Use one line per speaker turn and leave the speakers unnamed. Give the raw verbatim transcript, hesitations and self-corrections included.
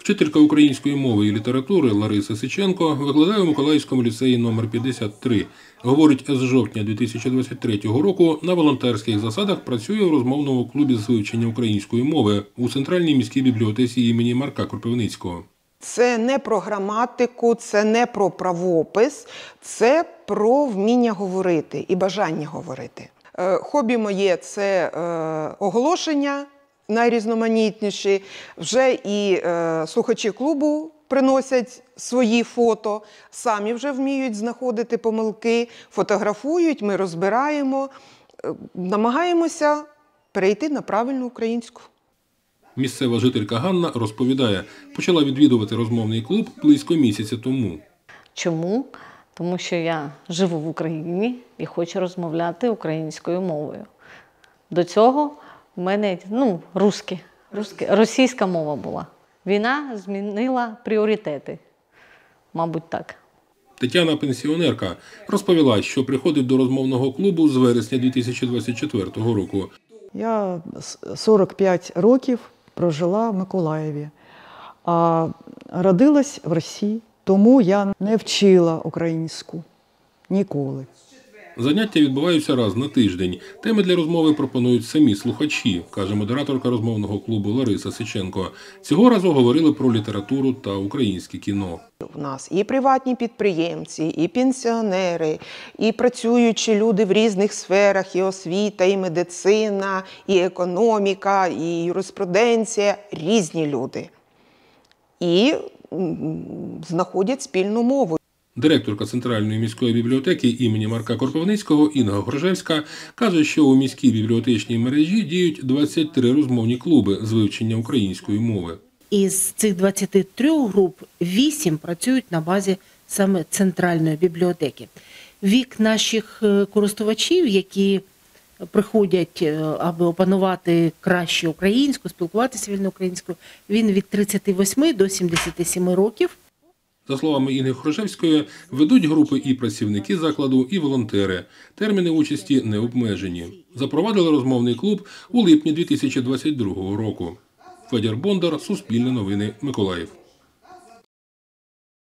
Вчителька української мови і літератури Лариса Сиченко викладає у Миколаївському ліцеї номер п'ятдесят три. Говорить, з жовтня дві тисячі двадцять третього року на волонтерських засадах працює у розмовному клубі з вивчення української мови у Центральній міській бібліотеці імені Марка Кропивницького.
Це не про граматику, це не про правопис, це про вміння говорити і бажання говорити. Хобі моє – це оголошення найрізноманітніші. Вже і е, слухачі клубу приносять свої фото, самі вже вміють знаходити помилки, фотографують, ми розбираємо, е, намагаємося перейти на правильну українську.
Місцева жителька Ганна розповідає, почала відвідувати розмовний клуб близько місяця тому.
Чому? Тому що я живу в Україні і хочу розмовляти українською мовою. До цього в мене, ну, русські, русські, російська мова була. Війна змінила пріоритети, мабуть, так.
Тетяна, пенсіонерка, розповіла, що приходить до розмовного клубу з вересня дві тисячі двадцять четвертого року.
Я сорок п'ять років прожила в Миколаєві, а родилась в Росії, тому я не вчила українську ніколи.
Заняття відбуваються раз на тиждень. Теми для розмови пропонують самі слухачі, каже модераторка розмовного клубу Лариса Сиченко. Цього разу говорили про літературу та українське кіно.
У нас і приватні підприємці, і пенсіонери, і працюючі люди в різних сферах, і освіта, і медицина, і економіка, і юриспруденція – різні люди. І знаходять спільну мову.
Директорка Центральної міської бібліотеки імені Марка Кропивницького Інга Грожевська каже, що у міській бібліотечній мережі діють двадцять три розмовні клуби з вивчення української мови.
Із цих двадцяти трьох груп вісім працюють на базі саме Центральної бібліотеки. Вік наших користувачів, які приходять, аби опанувати краще українську, спілкуватися вільно українською, він від тридцяти восьми до сімдесяти семи років.
За словами Інги Грожевської, ведуть групи і працівники закладу, і волонтери. Терміни участі не обмежені. Запровадили розмовний клуб у липні дві тисячі двадцять другого року. Федір Бондар, Суспільне новини, Миколаїв.